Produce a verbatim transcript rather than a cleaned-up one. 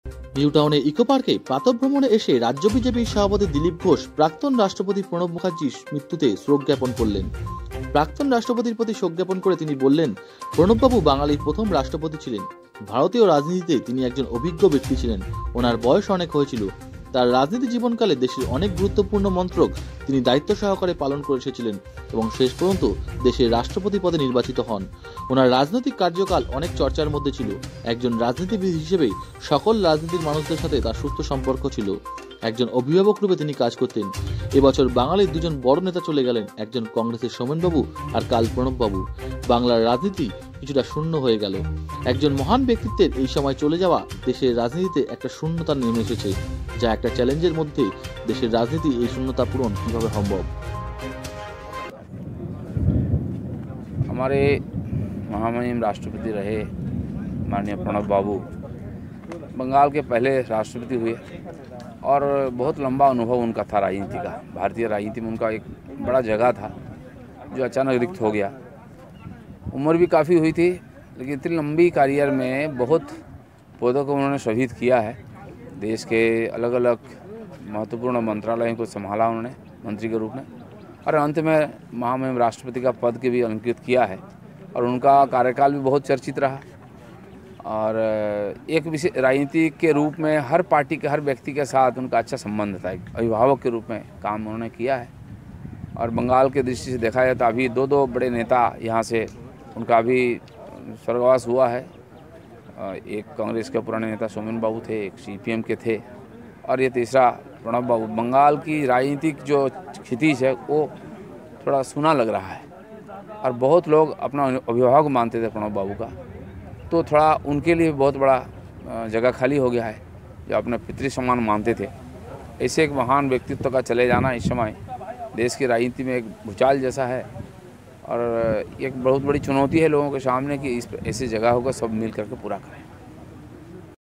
New টাউনে eco পার্কে প্রাতঃভ্রমণে এসে রাজ্য বিজেপির সভাপতি দিলীপ ঘোষ প্রাক্তন রাষ্ট্রপতি প্রণব মুখার্জির মৃত্যুতে শোক জ্ঞাপন করলেন। প্রাক্তন রাষ্ট্রপতির প্রতি শোক জ্ঞাপন করে তিনি বললেন, প্রণববাবু বাঙালির প্রথম রাষ্ট্রপতি ছিলেন। ভারতীয় রাজনীতিতে তিনি একজন অভিজ্ঞ ব্যক্তি ছিলেন। ওনার বয়স অনেক হয়েছিল। তার রাজনীতি জীবনকালে দেশের অনেক গুরুত্বপূর্ণ মন্ত্রক তিনি দায়িত্ব সহকারে পালন করে এসেছিলেন এবং শেষ পর্যন্ত দেশের রাষ্ট্রপতি পদে নির্বাচিত হন। ওনার রাজনৈতিক কার্যকাল অনেক চর্চার মধ্যে ছিল। একজন রাজনীতিবিদ হিসেবে সকল রাজনীতির মানুষদের সাথে তার সুস্থ সম্পর্ক ছিল। একজন অভিভাবক রূপে তিনি কাজ করতেন। এবছর বাঙালির দুজন বড় নেতা চলে গেলেন, একজন কংগ্রেসের সোমেনবাবু আর কাল প্রণববাবু। বাংলার রাজনীতি কিছুটা শূন্য হয়ে গেল। একজন মহান ব্যক্তিত্বের এই সময় চলে যাওয়া দেশের রাজনীতিতে একটা শূন্যতা নেমে এসেছে, যা একটা চ্যালেঞ্জের মধ্যে। দেশের রাজনীতি এই শূন্যতা পূরণ কিভাবে সম্ভব? हमारे महामहिम राष्ट्रपति रहे माननीय प्रणब बाबू बंगाल के पहले राष्ट्रपति हुए और बहुत लंबा अनुभव उनका था राजनीति का। भारतीय राजनीति में उनका एक बड़ा जगह था जो अचानक रिक्त हो गया। उम्र भी काफ़ी हुई थी, लेकिन इतनी लंबी करियर में बहुत पदों को उन्होंने शहीद किया है। देश के अलग अलग महत्वपूर्ण मंत्रालयों को संभाला उन्होंने मंत्री के रूप में, और अंत में महामहिम राष्ट्रपति का पद के भी अलंकृत किया है। और उनका कार्यकाल भी बहुत चर्चित रहा। और एक विशेष राजनीति के रूप में हर पार्टी के हर व्यक्ति के साथ उनका अच्छा संबंध था। एक अभिभावक के रूप में काम उन्होंने किया है। और बंगाल के दृष्टि से देखा जाए तो अभी दो दो बड़े नेता यहाँ से उनका अभी स्वर्गवास हुआ है। एक कांग्रेस के पुराने नेता सोमेन बाबू थे, एक सीपीएम के थे, और ये तीसरा प्रणब बाबू। बंगाल की राजनीतिक जो क्षितिज है वो थोड़ा सूना लग रहा है, और बहुत लोग अपना अभिभावक मानते थे प्रणब बाबू का, तो थोड़ा उनके लिए बहुत बड़ा जगह खाली हो गया है जो अपने पितृ समान मानते थे। ऐसे एक महान व्यक्तित्व का चले जाना इस समय देश की राजनीति में एक भूचाल जैसा है, और एक बहुत बड़ी चुनौती है लोगों के सामने कि इस ऐसी जगहों को सब मिल करके पूरा करें।